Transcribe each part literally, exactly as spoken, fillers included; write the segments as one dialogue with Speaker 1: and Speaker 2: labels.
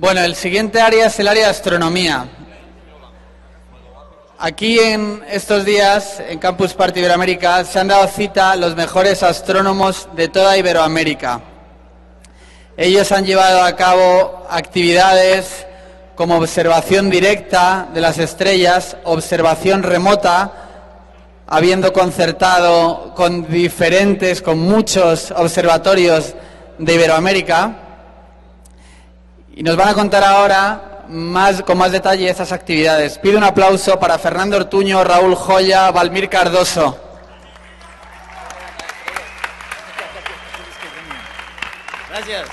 Speaker 1: Bueno, el siguiente área es el área de astronomía. Aquí en estos días, en Campus Party Iberoamérica, se han dado cita los mejores astrónomos de toda Iberoamérica. Ellos han llevado a cabo actividades como observación directa de las estrellas, observación remota, habiendo concertado con diferentes, con muchos observatorios de Iberoamérica. Y nos van a contar ahora más, con más detalle esas actividades. Pido un aplauso para Fernando Ortuño, Raúl Joya, Valmir Cardoso.
Speaker 2: Gracias.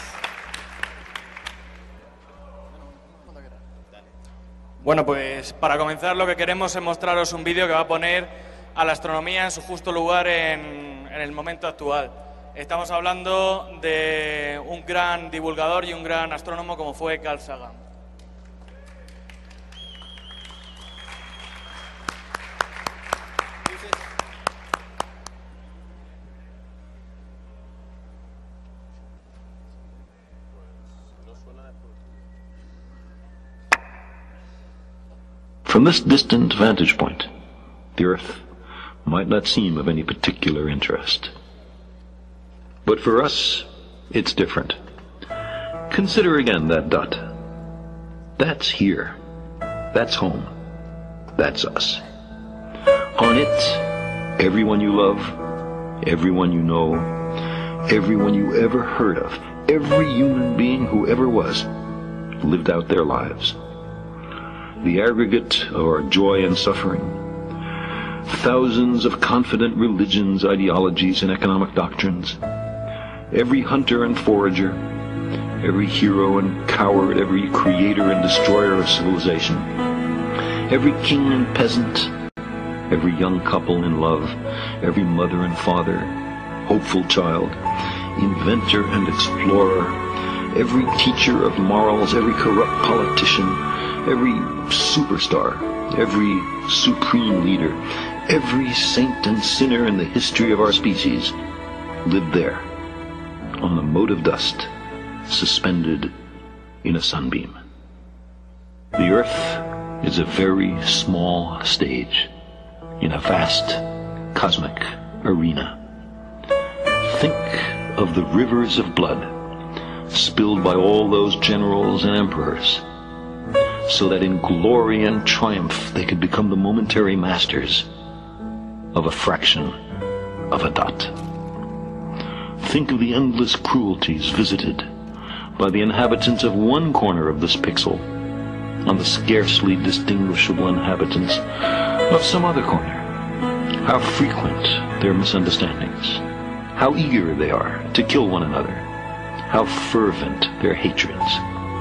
Speaker 2: Bueno, pues para comenzar lo que queremos es mostraros un vídeo que va a poner a la astronomía en su justo lugar en, en el momento actual. Estamos hablando de un gran divulgador y un gran astrónomo como fue Carl Sagan.
Speaker 3: From this distant vantage point, the Earth might not seem of any particular interest. But for us, it's different. Consider again that dot. That's here. That's home. That's us. On it, everyone you love, everyone you know, everyone you ever heard of, every human being who ever was, lived out their lives. The aggregate of our joy and suffering, thousands of confident religions, ideologies, and economic doctrines, every hunter and forager, every hero and coward, every creator and destroyer of civilization, every king and peasant, every young couple in love, every mother and father, hopeful child, inventor and explorer, every teacher of morals, every corrupt politician, every superstar, every supreme leader, every saint and sinner in the history of our species lived there, on a mote of dust, suspended in a sunbeam. The Earth is a very small stage in a vast cosmic arena. Think of the rivers of blood spilled by all those generals and emperors, so that in glory and triumph they could become the momentary masters of a fraction of a dot. Think of the endless cruelties visited by the inhabitants of one corner of this pixel on the scarcely distinguishable inhabitants of some other corner. How frequent their misunderstandings, how eager they are to kill one another, how fervent their hatreds.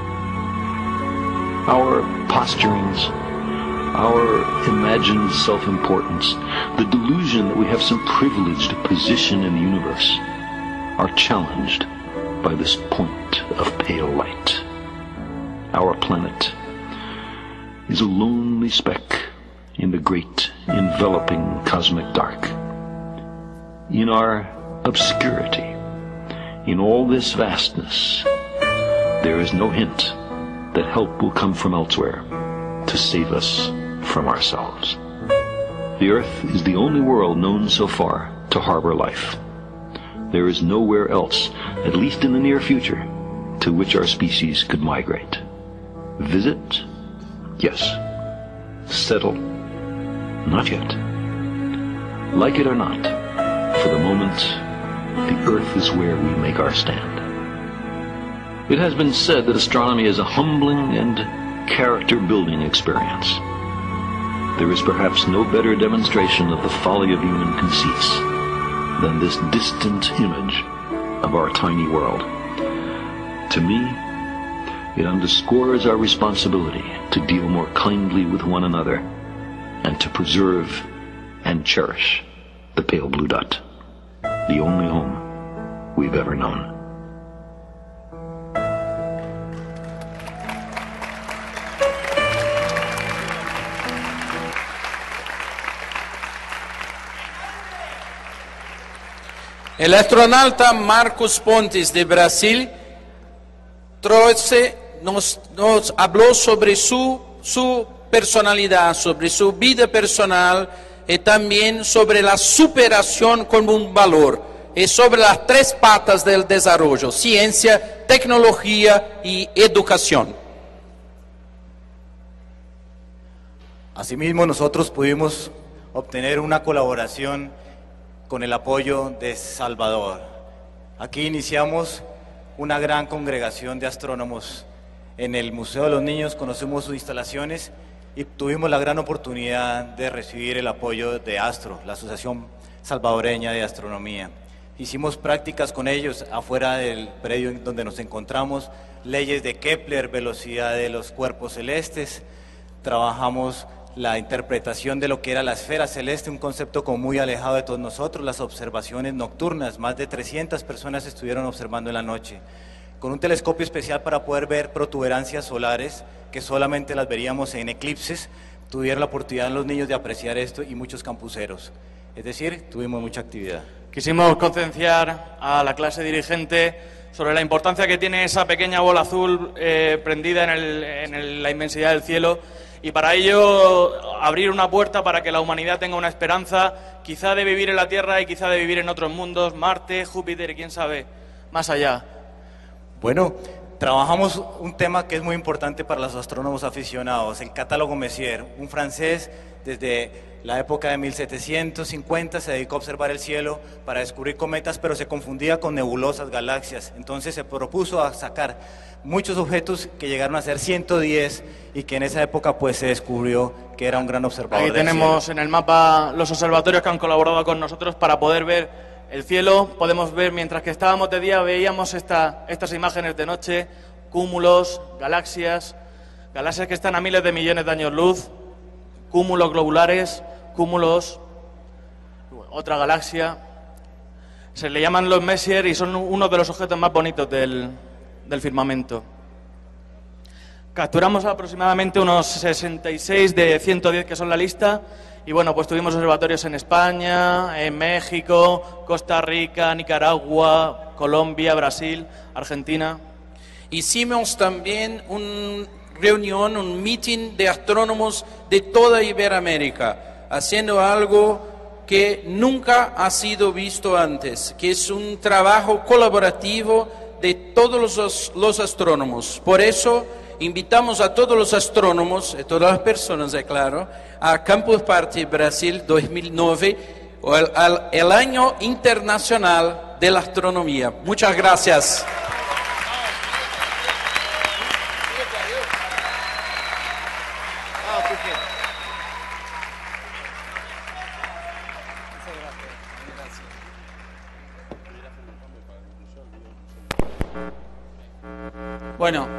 Speaker 3: Our posturings, our imagined self-importance, the delusion that we have some privileged position in the universe, are challenged by this point of pale light. Our planet is a lonely speck in the great enveloping cosmic dark. In our obscurity, in all this vastness, there is no hint that help will come from elsewhere to save us from ourselves. The Earth is the only world known so far to harbor life. There is nowhere else, at least in the near future, to which our species could migrate. Visit? Yes. Settle? Not yet. Like it or not, for the moment, the Earth is where we make our stand. It has been said that astronomy is a humbling and character-building experience. There is perhaps no better demonstration of the folly of human conceits than this distant image of our tiny world. To me, it underscores our responsibility to deal more kindly with one another and to preserve and cherish the pale blue dot, the only home we've ever known.
Speaker 4: El astronauta Marcos Pontes de Brasil trouxe nos, nos habló sobre su, su personalidad, sobre su vida personal y también sobre la superación como un valor y sobre las tres patas del desarrollo: ciencia, tecnología y educación.
Speaker 5: Asimismo, nosotros pudimos obtener una colaboración con el apoyo de Salvador. Aquí iniciamos una gran congregación de astrónomos en el Museo de los Niños, conocimos sus instalaciones y tuvimos la gran oportunidad de recibir el apoyo de ASTRO, la Asociación Salvadoreña de Astronomía. Hicimos prácticas con ellos afuera del predio donde nos encontramos, leyes de Kepler, velocidad de los cuerpos celestes, trabajamos la interpretación de lo que era la esfera celeste, un concepto como muy alejado de todos nosotros, las observaciones nocturnas, más de trescientas personas estuvieron observando en la noche, con un telescopio especial para poder ver protuberancias solares, que solamente las veríamos en eclipses. Tuvieron la oportunidad los niños de apreciar esto y muchos campuseros, es decir, tuvimos mucha actividad.
Speaker 2: Quisimos concienciar a la clase dirigente sobre la importancia que tiene esa pequeña bola azul eh, prendida en, el, en el, la inmensidad del cielo, y para ello abrir una puerta para que la humanidad tenga una esperanza, quizá de vivir en la Tierra y quizá de vivir en otros mundos, Marte, Júpiter y quién sabe, más allá.
Speaker 5: Bueno, trabajamos un tema que es muy importante para los astrónomos aficionados, el catálogo Messier. Un francés desde la época de mil setecientos cincuenta se dedicó a observar el cielo para descubrir cometas, pero se confundía con nebulosas, galaxias. Entonces se propuso a sacar muchos objetos que llegaron a ser ciento diez y que en esa época pues se descubrió que era un gran observador.
Speaker 2: Aquí tenemos en el mapa los observatorios que han colaborado con nosotros para poder ver el cielo. Podemos ver, mientras que estábamos de día, veíamos esta, estas imágenes de noche, cúmulos, galaxias, galaxias que están a miles de millones de años luz, cúmulos globulares, cúmulos, otra galaxia. Se le llaman los Messier y son uno de los objetos más bonitos del, del firmamento. Capturamos aproximadamente unos sesenta y seis de ciento diez que son la lista. Y bueno, pues tuvimos observatorios en España, en México, Costa Rica, Nicaragua, Colombia, Brasil, Argentina.
Speaker 4: Hicimos también una reunión, un meeting de astrónomos de toda Iberoamérica, haciendo algo que nunca ha sido visto antes, que es un trabajo colaborativo de todos los, los astrónomos. Por eso invitamos a todos los astrónomos, y todas las personas, es claro, a Campus Party Brasil dos mil nueve, el, el, el Año Internacional de la Astronomía. Muchas gracias.
Speaker 1: Bueno,